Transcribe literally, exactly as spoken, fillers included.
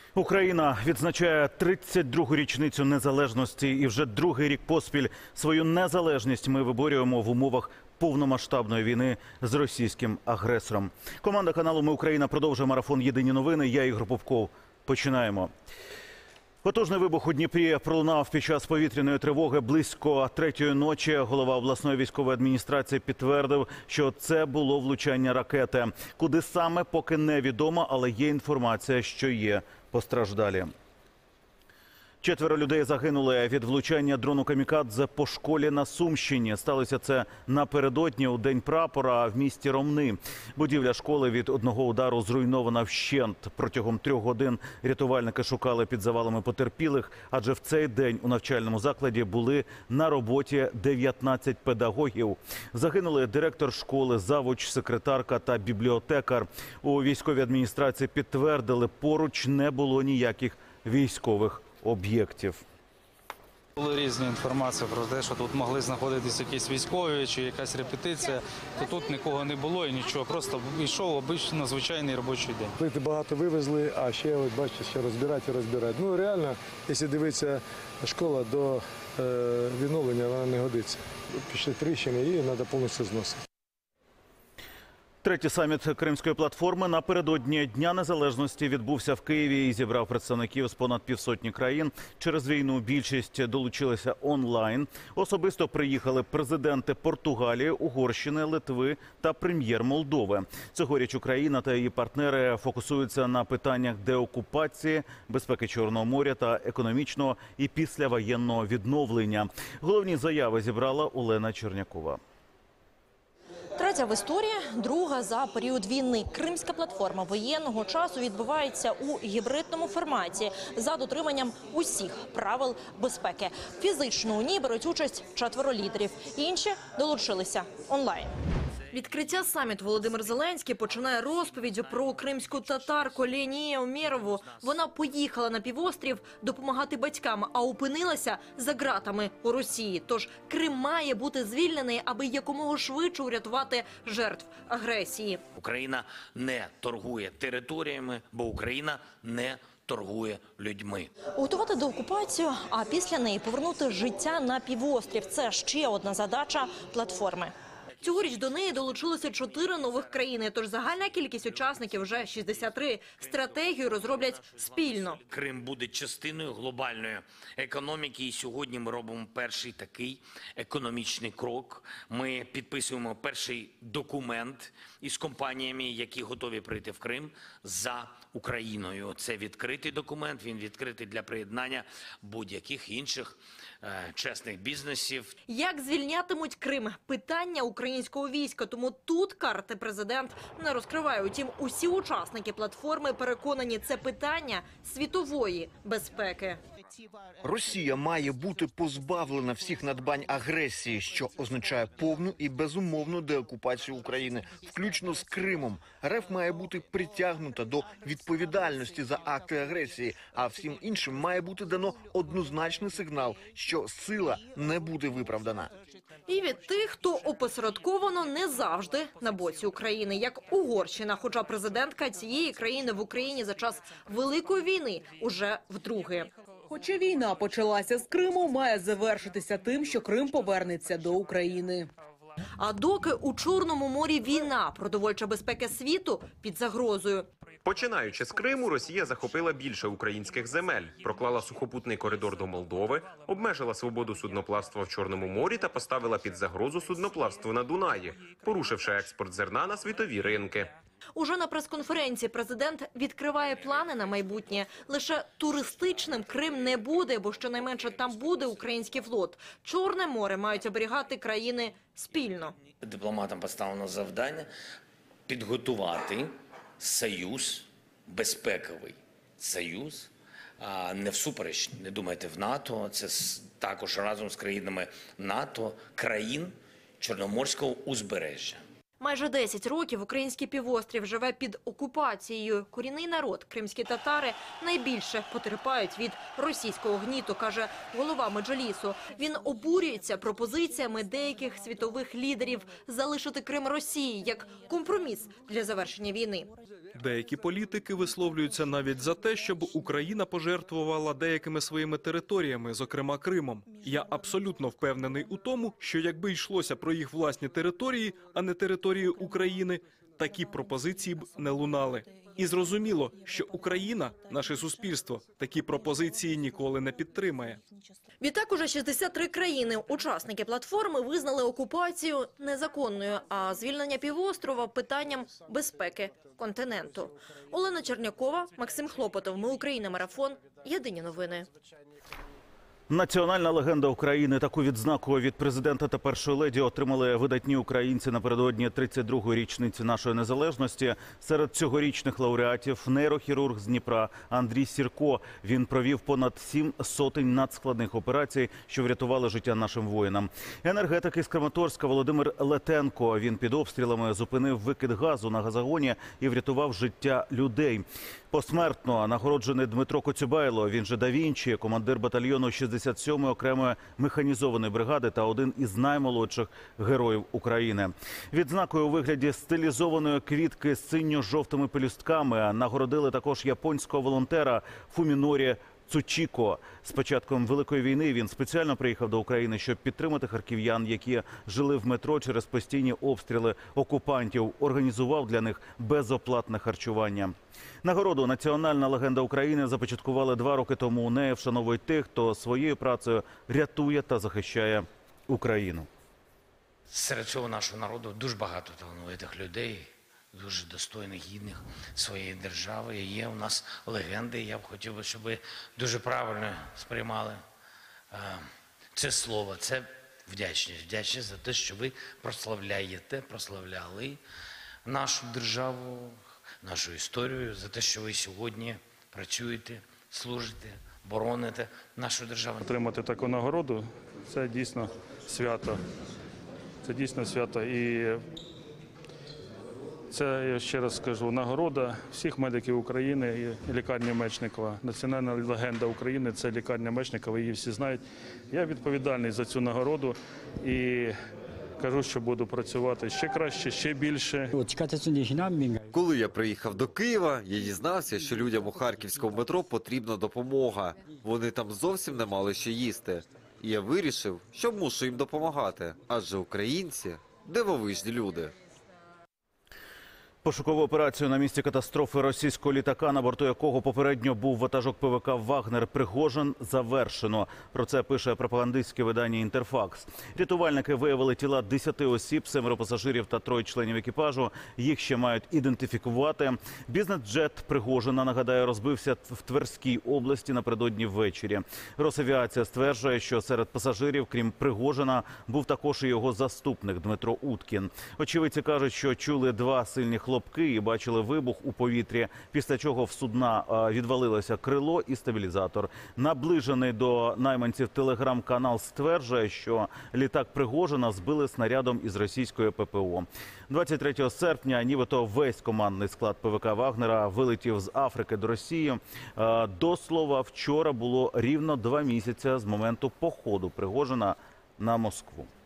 Україна відзначає тридцять другу річницю незалежності, і вже другий рік поспіль свою незалежність ми виборюємо в умовах повномасштабної війни з російським агресором. Команда каналу «Ми Україна» продовжує марафон «Єдині новини». Я Ігор Попков. Починаємо. Потужний вибух у Дніпрі пролунав під час повітряної тривоги близько третьої ночі. Голова обласної військової адміністрації підтвердив, що це було влучання ракети. Куди саме, поки невідомо, але є інформація, що є постраждалі. Четверо людей загинули від влучання дрону «Камікадзе» по школі на Сумщині. Сталося це напередодні у День прапора в місті Ромни. Будівля школи від одного удару зруйнована вщент. Протягом трьох годин рятувальники шукали під завалами потерпілих, адже в цей день у навчальному закладі були на роботі дев'ятнадцять педагогів. Загинули директор школи, завуч, секретарка та бібліотекар. У військовій адміністрації підтвердили, поруч не було ніяких військових об'єктів. Були різні інформації про те, що тут могли знаходитися якісь військові чи якась репетиція, то тут нікого не було і нічого, просто йшов обичний, звичайний робочий день. Плити багато вивезли, а ще, от бачите, ще розбирати і розбирати. Ну, реально, якщо дивитися, школа до е, відновлення, вона не годиться. Пішли тріщини, її треба повністю зносити. Третій саміт Кримської платформи напередодні Дня Незалежності відбувся в Києві і зібрав представників з понад півсотні країн. Через війну більшість долучилися онлайн. Особисто приїхали президенти Португалії, Угорщини, Литви та прем'єр Молдови. Цьогоріч Україна та її партнери фокусуються на питаннях деокупації, безпеки Чорного моря та економічного і післявоєнного відновлення. Головні заяви зібрала Олена Чернякова. Третя в історії, друга за період війни. Кримська платформа воєнного часу відбувається у гібридному форматі за дотриманням усіх правил безпеки. Фізично у ній беруть участь четверо лідерів, інші долучилися онлайн. Відкриття саміту Володимир Зеленський починає розповіддю про кримську татарку Ленію Умєрову. Вона поїхала на півострів допомагати батькам, а опинилася за ґратами у Росії. Тож Крим має бути звільнений, аби якомога швидше урятувати жертв агресії. Україна не торгує територіями, бо Україна не торгує людьми. Готувати деокупацію, а після неї повернути життя на півострів – це ще одна задача платформи. Цьогоріч до неї долучилося чотири нових країни, тож загальна кількість учасників вже шістдесят три. Стратегію розроблять спільно. Крим буде частиною глобальної економіки, і сьогодні ми робимо перший такий економічний крок. Ми підписуємо перший документ із компаніями, які готові прийти в Крим за Україною. Це відкритий документ, він відкритий для приєднання будь-яких інших е, чесних бізнесів. Як звільнятимуть Крим? Питання українського війська, тому тут карти президент не розкриває. Утім, усі учасники платформи переконані, це питання світової безпеки. Росія має бути позбавлена всіх надбань агресії, що означає повну і безумовну деокупацію України, включно з Кримом. РФ має бути притягнута до відповідальності за акти агресії, а всім іншим має бути дано однозначний сигнал, що сила не буде виправдана. І від тих, хто опосередковано не завжди на боці України, як Угорщина, хоча президентка цієї країни в Україні за час Великої війни уже вдруге. Хоча війна почалася з Криму, має завершитися тим, що Крим повернеться до України. А доки у Чорному морі війна, продовольча безпека світу під загрозою. Починаючи з Криму, Росія захопила більше українських земель, проклала сухопутний коридор до Молдови, обмежила свободу судноплавства в Чорному морі та поставила під загрозу судноплавство на Дунаї, порушивши експорт зерна на світові ринки. Уже на прес-конференції президент відкриває плани на майбутнє. Лише туристичним Крим не буде, бо щонайменше там буде український флот. Чорне море мають оберігати країни спільно. Дипломатам поставлено завдання підготувати союз, безпековий союз, а не всупереч, не думайте, в НАТО, це також разом з країнами НАТО, країн Чорноморського узбережжя. Майже десять років український півострів живе під окупацією. Корінний народ, кримські татари, найбільше потерпають від російського гніту, каже голова Меджлісу. Він обурюється пропозиціями деяких світових лідерів залишити Крим Росії як компроміс для завершення війни. Деякі політики висловлюються навіть за те, щоб Україна пожертвувала деякими своїми територіями, зокрема Кримом. Я абсолютно впевнений у тому, що якби йшлося про їх власні території, а не території України, такі пропозиції б не лунали. І зрозуміло, що Україна, наше суспільство, такі пропозиції ніколи не підтримає. Відтак уже шістдесят три країни-учасники платформи визнали окупацію незаконною, а звільнення півострова – питанням безпеки континенту. Олена Чернякова, Максим Хлопотов. Ми Україна. Марафон. Єдині новини. Національна легенда України. Таку відзнаку від президента та першої леді отримали видатні українці напередодні тридцять другої річниці нашої незалежності. Серед цьогорічних лауреатів нейрохірург з Дніпра Андрій Сірко. Він провів понад сім сотень надскладних операцій, що врятували життя нашим воїнам. Енергетик із Краматорська Володимир Летенко. Він під обстрілами зупинив викид газу на газогоні і врятував життя людей. Посмертно нагороджений Дмитро Коцюбайло, він же Да Вінчі, командир батальйону шістдесят сьомої окремої механізованої бригади та один із наймолодших героїв України. Відзнакою у вигляді стилізованої квітки з синьо-жовтими пелюстками нагородили також японського волонтера Фумінорі Цучіко. З початком Великої війни він спеціально приїхав до України, щоб підтримати харків'ян, які жили в метро через постійні обстріли окупантів. Організував для них безоплатне харчування. Нагороду «Національна легенда України» започаткували два роки тому. У неї вшановують тих, хто своєю працею рятує та захищає Україну. Серед цього нашого народу дуже багато талановитих людей, дуже достойних, гідних своєї держави. І є у нас легенди. Я б хотів би, щоб ви дуже правильно сприймали це слово. Це вдячність. Вдячність за те, що ви прославляєте, прославляли нашу державу, нашу історію, за те, що ви сьогодні працюєте, служите, бороните нашу державу. Отримати таку нагороду – це дійсно свято. Це дійсно свято. І це, я ще раз скажу, нагорода всіх медиків України і лікарні Мечникова. Національна легенда України – це лікарня Мечникова, її всі знають. Я відповідальний за цю нагороду і кажу, що буду працювати ще краще, ще більше. Коли я приїхав до Києва, я дізнався, що людям у харківському метро потрібна допомога. Вони там зовсім не мали що їсти. І я вирішив, що мушу їм допомагати, адже українці – дивовижні люди. Пошукову операцію на місці катастрофи російського літака, на борту якого попередньо був ватажок ПВК «Вагнер» Пригожин, завершено. Про це пише пропагандистське видання «Інтерфакс». Рятувальники виявили тіла десяти осіб, семеро пасажирів та троє членів екіпажу. Їх ще мають ідентифікувати. Бізнес-джет Пригожина, нагадаю, розбився в Тверській області напередодні ввечері. Росавіація стверджує, що серед пасажирів, крім Пригожина, був також і його заступник Дмитро Уткін. Очевидці кажуть, що чули два сильні хлопці і бачили вибух у повітрі, після чого в судна відвалилося крило і стабілізатор. Наближений до найманців телеграм-канал стверджує, що літак Пригожина збили снарядом із російської ППО. двадцять третього серпня нібито весь командний склад ПВК «Вагнера» вилетів з Африки до Росії. До слова, вчора було рівно два місяці з моменту походу Пригожина на Москву.